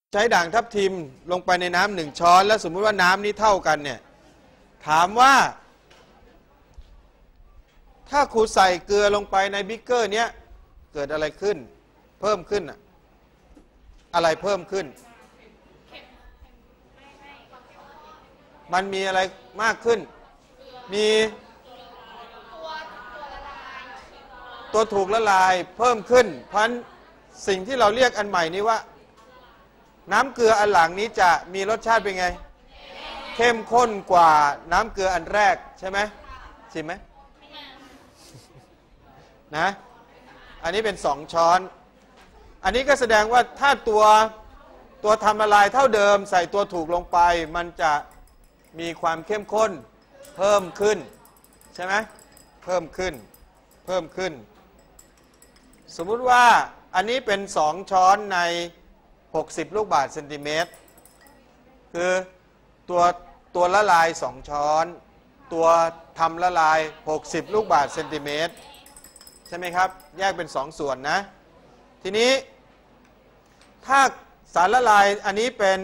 ใช้ด่างทับทิมลงไปในน้ำ1 ช้อนแล้วสมมุติว่าน้ำนี้เท่ากันเนี่ยถามว่าถ้าครูใส่เกลือลงไปในบิ๊กเกอร์เนี้ยเกิดอะไรขึ้นเพิ่มขึ้นอะอะไรเพิ่มขึ้นมันมีอะไรมากขึ้นมีตัวถูกละลายเพิ่มขึ้นเพราะสิ่งที่เราเรียกอันใหม่นี้ว่าน้ำเกลืออันหลังนี้จะมีรสชาติเป็นไงเข้มข้นกว่าน้ำเกลืออันแรกใช่ไหมชิมไหมนะอันนี้เป็น2 ช้อนอันนี้ก็แสดงว่าถ้าตัวทำละลายเท่าเดิมใส่ตัวถูกลงไปมันจะมีความเข้มข้นเพิ่มขึ้นใช่ไหมเพิ่มขึ้นสมมุติว่าอันนี้เป็น2 ช้อนใน60 ลูกบาศก์เซนติเมตรคือตัวละลาย2 ช้อนตัวทำละลาย60 ลูกบาศก์เซนติเมตรใช่ไหมครับแยกเป็น2 ส่วนนะทีนี้ถ้าสารละลายอันนี้เป็น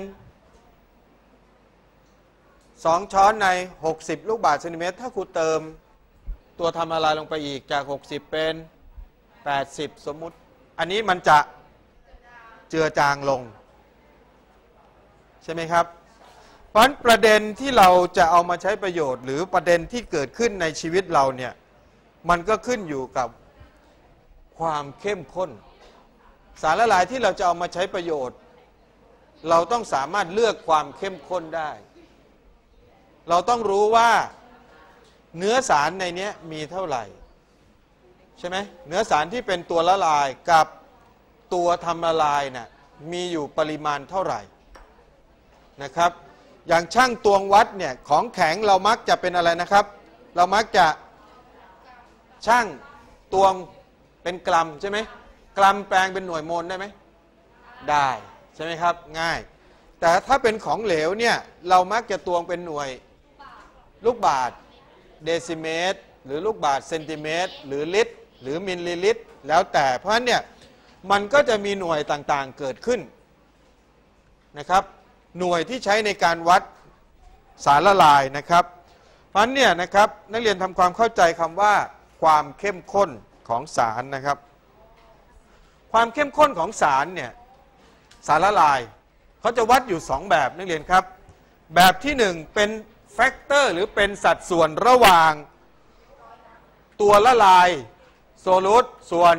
2 ช้อนใน60 ลูกบาศก์เซนติเมตรถ้าครูเติมตัวทำละลายลงไปอีกจาก60เป็น80สมมุติอันนี้มันจะเจือจางลงใช่ไหมครับเพราะฉะนั้นประเด็นที่เราจะเอามาใช้ประโยชน์หรือประเด็นที่เกิดขึ้นในชีวิตเราเนี่ยมันก็ขึ้นอยู่กับความเข้มข้นสารละลายที่เราจะเอามาใช้ประโยชน์เราต้องสามารถเลือกความเข้มข้นได้เราต้องรู้ว่าเนื้อสารในนี้มีเท่าไหร่ใช่ไหมเนื้อสารที่เป็นตัวละลายกับตัวทำละลายน่ะมีอยู่ปริมาณเท่าไหร่นะครับอย่างช่างตวงวัดเนี่ยของแข็งเรามักจะเป็นอะไรนะครับเรามักจะช่างตวงเป็นกรัมใช่ไหมกรัมแปลงเป็นหน่วยโมลได้ไหมได้ใช่ไหมครับง่ายแต่ถ้าเป็นของเหลวเนี่ยเรามักจะตวงเป็นหน่วยลูกบาศก์เดซิเมตรหรือลูกบาศก์เซนติเมตรหรือลิตรหรือมิลลิลิตรแล้วแต่เพราะฉะนั้นเนี่ยมันก็จะมีหน่วยต่างๆเกิดขึ้นนะครับหน่วยที่ใช้ในการวัดสารละลายนะครับเพราะฉะนั้นเนี่ยนะครับนักเรียนทำความเข้าใจคำว่าความเข้มข้นของสารนะครับความเข้มข้นของสารเนี่ยสารละลายเขาจะวัดอยู่2 แบบนักเรียนครับแบบที่1เป็นแฟกเตอร์หรือเป็นสัดส่วนระหว่างตัวละลายโซลูตส่วน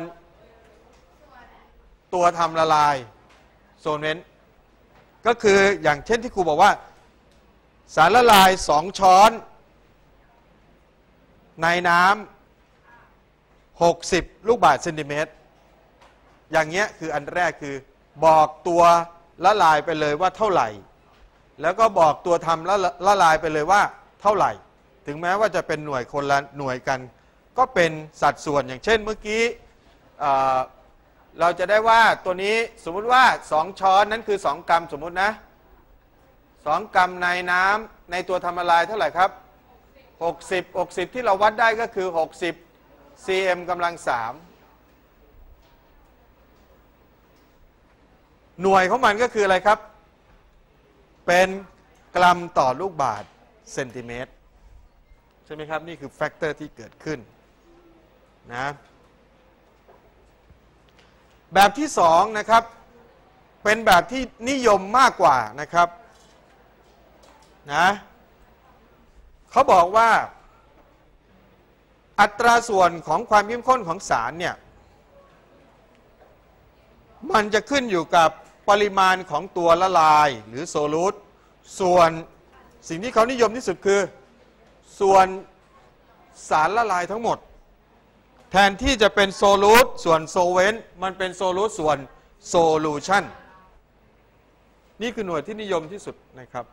ตัวทำละลายโซลเวนต์ก็คืออย่างเช่นที่ครูบอกว่าสารละลาย2 ช้อนในน้ำ60 ลูกบาศก์เซนติเมตรอย่างเงี้ยคืออันแรกคือบอกตัวละลายไปเลยว่าเท่าไหร่แล้วก็บอกตัวทำละลายไปเลยว่าเท่าไหร่ถึงแม้ว่าจะเป็นหน่วยคนละหน่วยกันก็เป็นสัดส่วนอย่างเช่นเมื่อกี้เราจะได้ว่าตัวนี้สมมุติว่า2 ช้อนนั้นคือ2 กรัมสมมุตินะ2 กรัมในน้ำในตัวทำละลายเท่าไหร่ครับ60ที่เราวัดได้ก็คือ60 cm กำลัง 3หน่วยของมันก็คืออะไรครับเป็นกรัมต่อลูกบาศก์เซนติเมตรใช่ไหมครับนี่คือแฟกเตอร์ที่เกิดขึ้นนะแบบที่2นะครับเป็นแบบที่นิยมมากกว่านะครับนะเขาบอกว่าอัตราส่วนของความเข้มข้นของสารเนี่ยมันจะขึ้นอยู่กับปริมาณของตัวละลายหรือโซลูตส่วนสิ่งที่เขานิยมที่สุดคือส่วนสารละลายทั้งหมดแทนที่จะเป็นโซลูตส่วนโซเวนต์มันเป็นโซลูตส่วนโซลูชันนี่คือหน่วยที่นิยมที่สุดนะครับ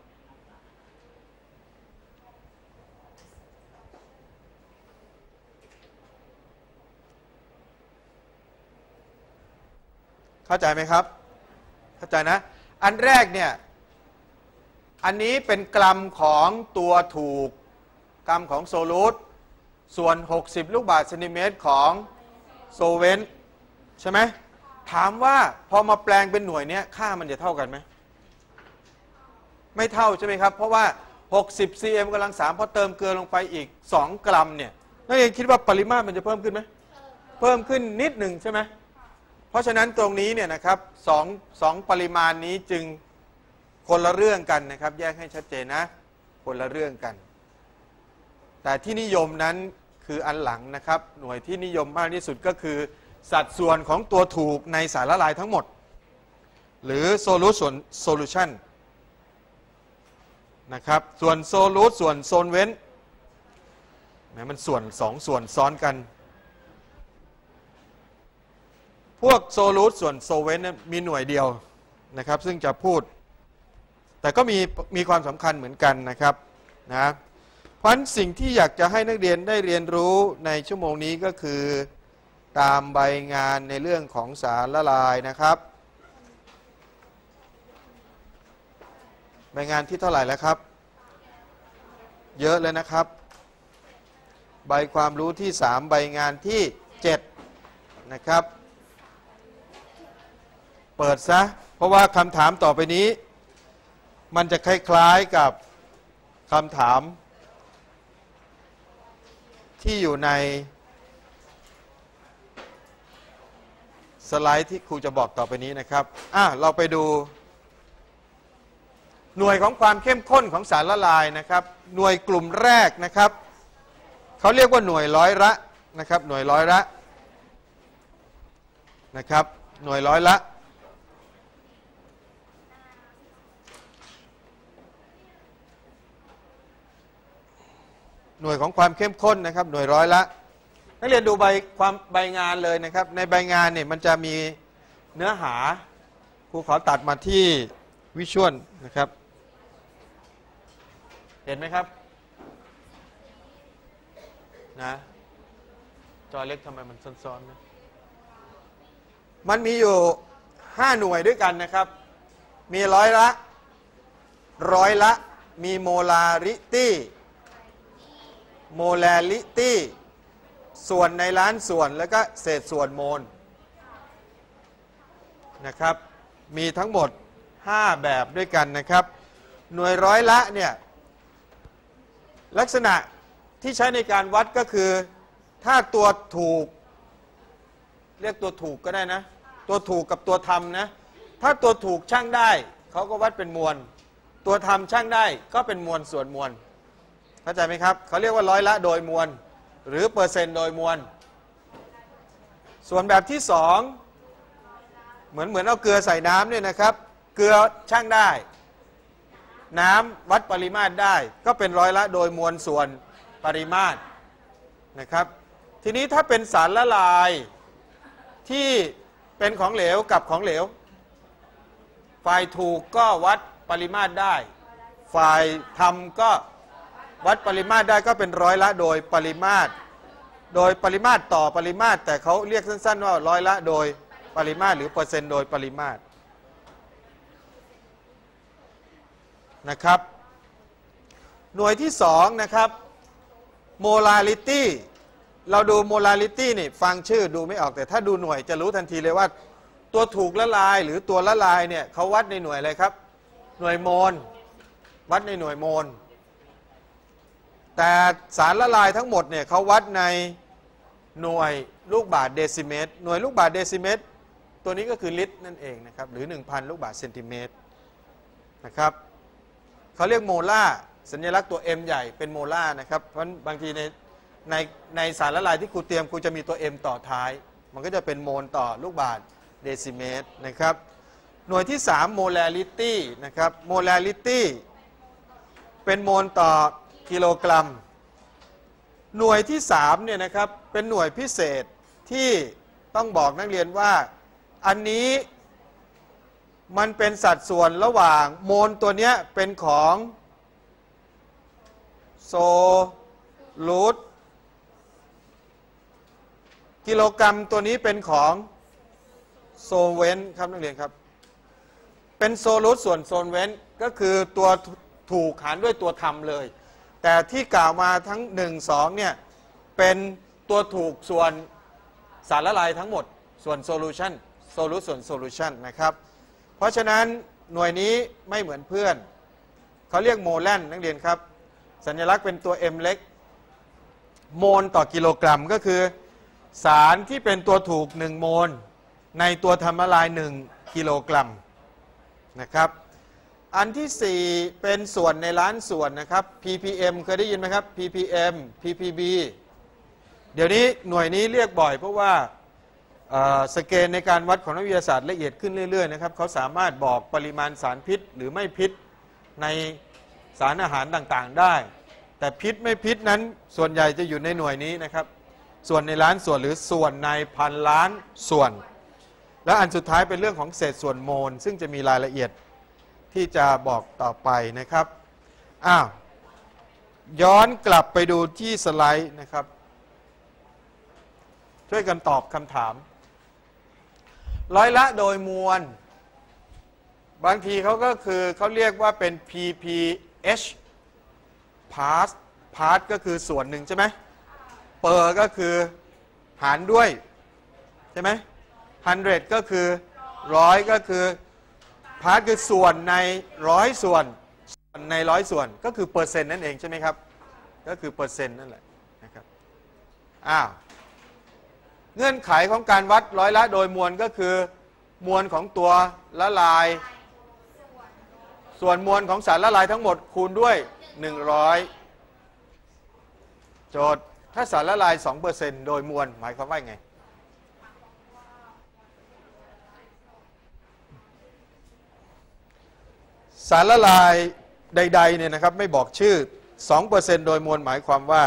เข้าใจไหมครับเข้าใจนะอันแรกเนี่ยอันนี้เป็นกรัมของตัวถูกกรัมของโซลูตส่วน60 ลูกบาศก์เซนติเมตรของโซเวนต์ใช่ไหมถามว่าพอมาแปลงเป็นหน่วยเนี้ยค่ามันจะเท่ากันไหมไม่เท่าใช่ไหมครับเพราะว่า60 cm กำลัง 3พอเติมเกลือลงไปอีก2 กรัมเนี่ยนักเรียนคิดว่าปริมาตรมันจะเพิ่มขึ้นไหมเพิ่มขึ้นนิดหนึ่งใช่ไหมเพราะฉะนั้นตรงนี้เนี่ยนะครับสองปริมาณนี้จึงคนละเรื่องกันนะครับแยกให้ชัดเจนนะคนละเรื่องกันแต่ที่นิยมนั้นคืออันหลังนะครับหน่วยที่นิยมมากที่สุดก็คือสัดส่วนของตัวถูกในสารละลายทั้งหมดหรือโซลูชันนะครับส่วนโซลูส่วนโซนเว้นแม้มันส่วน2 ส่วนซ้อนกันพวกโซลูส่วนโซเว้นมีหน่วยเดียวนะครับซึ่งจะพูดแต่ก็มีความสำคัญเหมือนกันนะครับนะเพราะฉะนั้นสิ่งที่อยากจะให้นักเรียนได้เรียนรู้ในชั่วโมงนี้ก็คือตามใบงานในเรื่องของสารละลายนะครับใบงานที่เท่าไหร่แล้วครับเยอะเลยนะครับใบความรู้ที่3ใบงานที่7นะครับเปิดซะเพราะว่าคำถามต่อไปนี้มันจะคล้ายๆกับคำถามที่อยู่ในสไลด์ที่ครูจะบอกต่อไปนี้นะครับเราไปดูหน่วยของความเข้มข้นของสารละลายนะครับหน่วยกลุ่มแรกนะครับเขาเรียกว่าหน่วยร้อยละนะครับหน่วยร้อยละนะครับหน่วยร้อยละหน่วยของความเข้มข้นนะครับหน่วยร้อยละนักเรียนดูใบงานเลยนะครับในใบงานเนี่ยมันจะมีเนื้อหาครูขอตัดมาที่วิชวลนะครับเห็นไหมครับนะจอเล็กทำไมมันซ้อนๆนะมันมีอยู่5หน่วยด้วยกันนะครับมีร้อยละมีโมลาริตี้โมลาริตี้ส่วนในล้านส่วนแล้วก็เศษส่วนโมลนะครับมีทั้งหมด5แบบด้วยกันนะครับหน่วยร้อยละเนี่ยลักษณะที่ใช้ในการวัดก็คือถ้าตัวถูกเรียกตัวถูกก็ได้นะตัวถูกกับตัวทำนะถ้าตัวถูกชั่งได้เขาก็วัดเป็นมวลตัวทำชั่งได้ก็เป็นมวลส่วนมวลเข้าใจไหมครับเขาเรียกว่าร้อยละโดยมวลหรือเปอร์เซ็นต์โดยมวลส่วนแบบที่2เหมือนเอาเกลือใส่น้ำเนี่ยนะครับเกลือชั่งได้น้ำวัดปริมาตรได้ก็เป็นร้อยละโดยมวลส่วนปริมาตรนะครับทีนี้ถ้าเป็นสารละลายที่เป็นของเหลวกับของเหลวฝ่ายถูกก็วัดปริมาตรได้ฝ่ายทำก็วัดปริมาตรได้ก็เป็นร้อยละโดยปริมาตรต่อปริมาตรแต่เขาเรียกสั้นๆว่าร้อยละโดยปริมาตรหรือเปอร์เซ็นต์โดยปริมาตรนะครับหน่วยที่2นะครับโมลาริตี้เราดูโมลาริตี้นี่ฟังชื่อดูไม่ออกแต่ถ้าดูหน่วยจะรู้ทันทีเลยว่าตัวถูกละลายหรือตัวละลายเนี่ยเขาวัดในหน่วยอะไรครับหน่วยโมลวัดในหน่วยโมลแต่สารละลายทั้งหมดเนี่ยเขาวัดในหน่วยลูกบาศก์เดซิเมตรหน่วยลูกบาศก์เดซิเมตรตัวนี้ก็คือลิตรนั่นเองนะครับหรือ 1,000 ลูกบาศก์เซนติเมตรนะครับเขาเรียกโมลาร์สัญลักษณ์ตัว M ใหญ่เป็นโมลาร์นะครับเพราะบางทีในสารละลายที่ครูเตรียมครูจะมีตัว M ต่อท้ายมันก็จะเป็นโมลต่อลูกบาศก์เดซิเมตรนะครับหน่วยที่3โมลาริตี้นะครับโมลาริตี้เป็นโมลต่อกิโลกรัมหน่วยที่3เนี่ยนะครับเป็นหน่วยพิเศษที่ต้องบอกนักเรียนว่าอันนี้มันเป็นสัดส่วนระหว่างโมลตัวนี้เป็นของโซลูตกิโลกรัมตัวนี้เป็นของโซเวนครับนักเรียนครับเป็นโซลูตส่วนโซนเวนก็คือตัวถูกหารด้วยตัวทำเลยแต่ที่กล่าวมาทั้ง1 2เนี่ยเป็นตัวถูกส่วนสารละลายทั้งหมดส่วนโซลูชันโซลูตส่วนโซลูชันนะครับเพราะฉะนั้นหน่วยนี้ไม่เหมือนเพื่อนเขาเรียกโมแลนนักเรียนครับสัญลักษณ์เป็นตัว M เล็กโมลต่อกิโลกรัมก็คือสารที่เป็นตัวถูก1โมลในตัวทำละลาย1กิโลกรัมนะครับอันที่4เป็นส่วนในล้านส่วนนะครับ ppm เคยได้ยินไหมครับ ppm ppb เดี๋ยวนี้หน่วยนี้เรียกบ่อยเพราะว่าสเกลในการวัดของนักวิทยาศาสตร์ละเอียดขึ้นเรื่อยๆนะครับเขาสามารถบอกปริมาณสารพิษหรือไม่พิษในสารอาหารต่างๆได้แต่พิษไม่พิษนั้นส่วนใหญ่จะอยู่ในหน่วยนี้นะครับส่วนในล้านส่วนหรือส่วนในพันล้านส่วนและอันสุดท้ายเป็นเรื่องของเศษส่วนโมลซึ่งจะมีรายละเอียดที่จะบอกต่อไปนะครับย้อนกลับไปดูที่สไลด์นะครับช่วยกันตอบคำถามร้อยละโดยมวลบางทีเขาก็คือเขาเรียกว่าเป็น pph part ก็คือส่วนหนึ่งใช่ไหมper ก็คือหารด้วยใช่ไหม100ก็คือ100ก็คือ part คือส่วนใน100ส่วนใน100ส่วนก็คือเปอร์เซ็นต์นั่นเองใช่ไหมครับก็คือเปอร์เซ็นต์นั่นแหละนะครับเงื่อนไขของการวัดร้อยละโดยมวลก็คือมวลของตัวละลายส่วนมวลของสารละลายทั้งหมดคูณด้วย100โจทย์ถ้าสารละลาย 2% โดยมวลหมายความว่าไงสารละลายใดๆเนี่ยนะครับไม่บอกชื่อ 2% โดยมวลหมายความว่า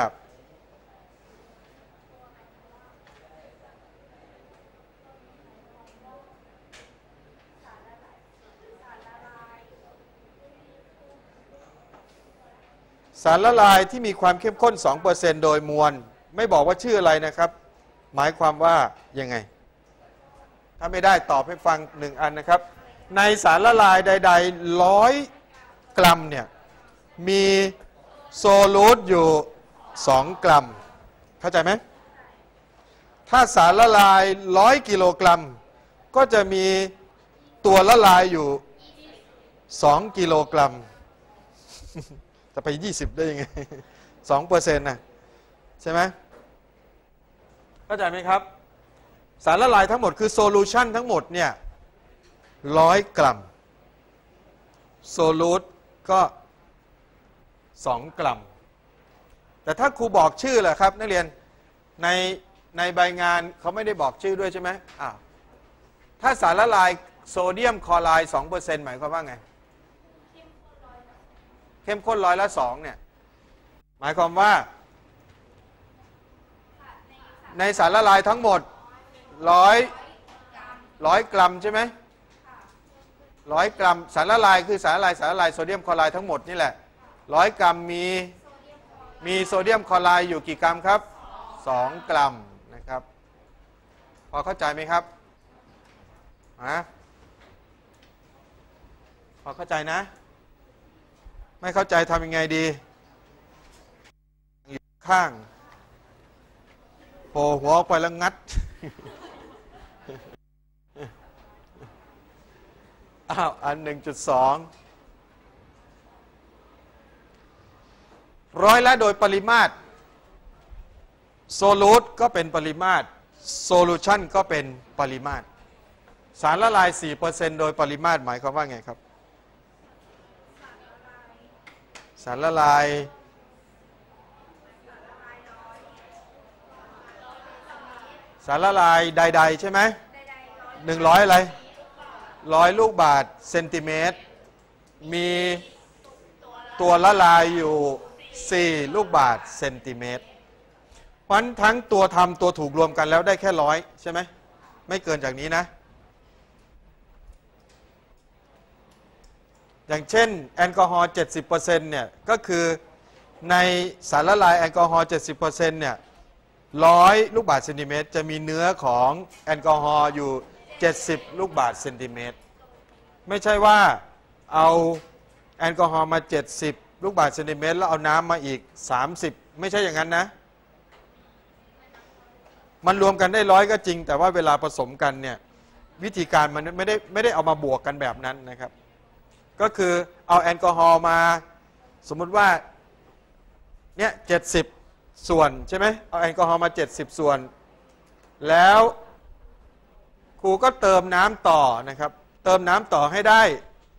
สารละลายที่มีความเข้มข้น 2% โดยมวลไม่บอกว่าชื่ออะไรนะครับหมายความว่ายังไงถ้าไม่ได้ตอบให้ฟัง1อันนะครับในสารละลายใดๆ100 กรัมเนี่ยมีโซลูตอยู่2 กรัมเข้าใจไหมถ้าสารละลาย100 กิโลกรัมก็จะมีตัวละลายอยู่2 กิโลกรัมจะไป20ได้ยังไง 2% นะใช่ไหมเข้าใจไหมครับสารละลายทั้งหมดคือโซลูชันทั้งหมดเนี่ย100 กรัมโซลูตก็2 กรัมแต่ถ้าครูบอกชื่อแหละครับนักเรียนในใบงานเขาไม่ได้บอกชื่อด้วยใช่ไหมถ้าสารละลายโซเดียมคลอไรด์ 2% หมายความว่าไงเข้มข้น2%เนี่ยหมายความว่าในสารละลายทั้งหมด100 กรัมใช่ไหม100 กรัมสารละลายคือสารละลายโซเดียมคลอไรด์ทั้งหมดนี่แหละ100 กรัมมีโซเดียมคลอไรด์อยู่กี่กรัมครับ2 กรัมนะครับพอเข้าใจไหมครับพอเข้าใจนะไม่เข้าใจทำยังไงดีอยู่ข้างโผล่หัวออกไปแล้วงัดอัน 1.2 ร้อยละโดยปริมาตรโซลูตก็เป็นปริมาตรโซลูชันก็เป็นปริมาตรสารละลาย 4% โดยปริมาตรหมายความว่าไงครับสารละลายใดๆใช่ไหม100อะไร100 ลูกบาศก์เซนติเมตรมีตัวละลายอยู่4 ลูกบาศก์เซนติเมตรเพราะทั้งตัวทำตัวถูกรวมกันแล้วได้แค่100ใช่ไหมไม่เกินจากนี้นะอย่างเช่นแอลกอฮอล์ 70% เนี่ยก็คือในสารละลายแอลกอฮอล์ 70% เนี่ย100 ลูกบาศก์เซนติเมตรจะมีเนื้อของแอลกอฮอล์อยู่70 ลูกบาศก์เซนติเมตรไม่ใช่ว่าเอาแอลกอฮอล์มา70 ลูกบาศก์เซนติเมตรแล้วเอาน้ำมาอีก30ไม่ใช่อย่างนั้นนะมันรวมกันได้100ก็จริงแต่ว่าเวลาผสมกันเนี่ยวิธีการมันไม่ได้เอามาบวกกันแบบนั้นนะครับก็คือเอาแอลกอฮอล์มาสมมุติว่าเนี่ย70 ส่วนใช่ไหมเอาแอลกอฮอล์มา70 ส่วนแล้วครูก็เติมน้ำต่อนะครับเติมน้ำต่อให้ได้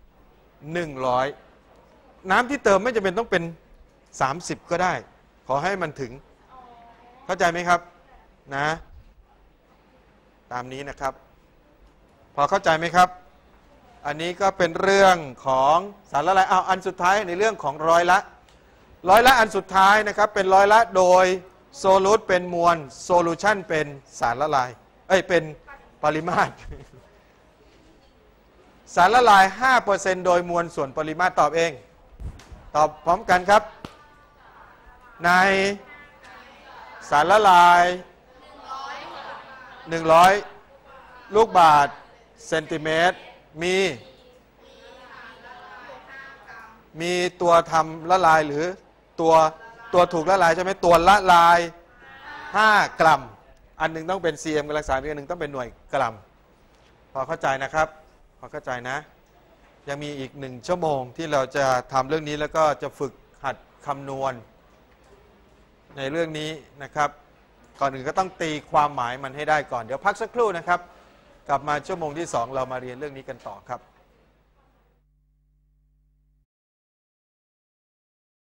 100น้ำที่เติมไม่จำเป็นต้องเป็น30ก็ได้ขอให้มันถึงเข้าใจไหมครับนะตามนี้นะครับพอเข้าใจไหมครับอันนี้ก็เป็นเรื่องของสารละลายเอาอันสุดท้ายในเรื่องของร้อยละอันสุดท้ายนะครับเป็นร้อยละโดยโซลูตเป็นมวลโซลูชันเป็นสารละลายเป็นปริมาตร สารละลาย 5% โดยมวลส่วนปริมาตรตอบเองตอบพร้อมกันครับในสารละลาย100ลูกบาศก์เซนติเมตรมีตัวทำละลายหรือตัวถูกละลายใช่ไหมตัวละลาย5 กรัมอันหนึ่งต้องเป็น cm กำลังสามอีกอันหนึ่งต้องเป็นหน่วยกรัมพอเข้าใจนะครับพอเข้าใจนะยังมีอีก1 ชั่วโมงที่เราจะทำเรื่องนี้แล้วก็จะฝึกหัดคำนวณในเรื่องนี้นะครับก่อนอื่นก็ต้องตีความหมายมันให้ได้ก่อนเดี๋ยวพักสักครู่นะครับกลับมาชั่วโมงที่2เรามาเรียนเรื่องนี้กันต่อครับ